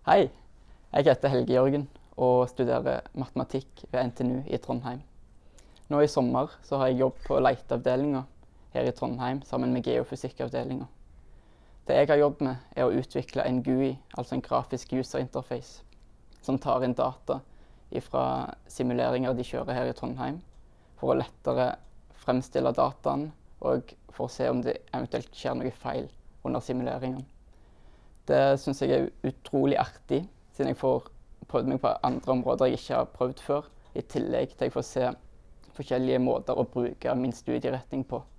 Hei, jeg heter Helge Jørgen og studerer matematikk ved NTNU i Trondheim. Nå i sommer så har jeg jobb på leiteavdelingen her i Trondheim sammen med geofysikkavdelingen. Det jeg har jobbet med er å utvikle en GUI, altså en grafisk user interface, som tar inn data fra simuleringer de kjører her i Trondheim, for å lettere fremstille dataen og for å se om det eventuelt skjer noe feil under simuleringen. Det synes jeg er utrolig artig, siden jeg får prøvd meg på andre områder jeg ikke har prøvd før, i tillegg til jeg får se forskjellige måter å bruke min studieretning på.